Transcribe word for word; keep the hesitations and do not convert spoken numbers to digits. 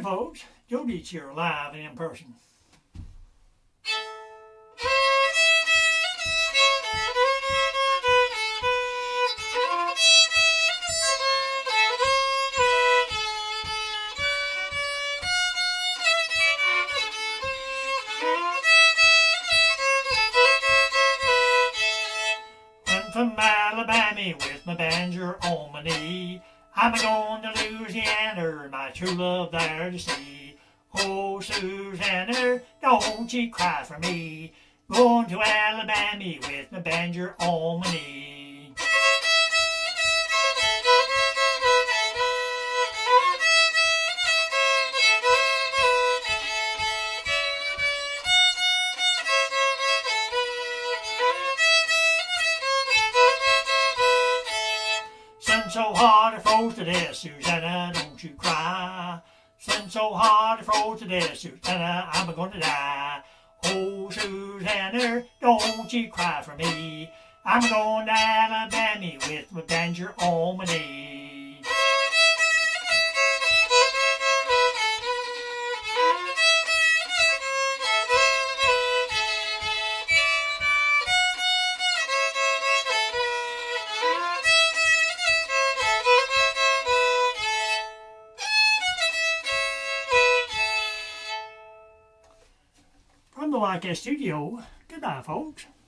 Howdy folks, Joe Deitz here live and in person. Went from Alabama with my banjo on my knee. I'm a-going to Louisiana, my true love there to see. Oh, Susanna, don't you cry for me. Going to Alabama with my banjo on my knee. Sun so hard it froze to death, Susanna, don't you cry. Sun so hard it froze to death, Susanna, I'm a-going to die. Oh, Susanna, don't you cry for me. I'm going to Alabama with my banjo on my knee. From the Wildcat studio, goodbye folks.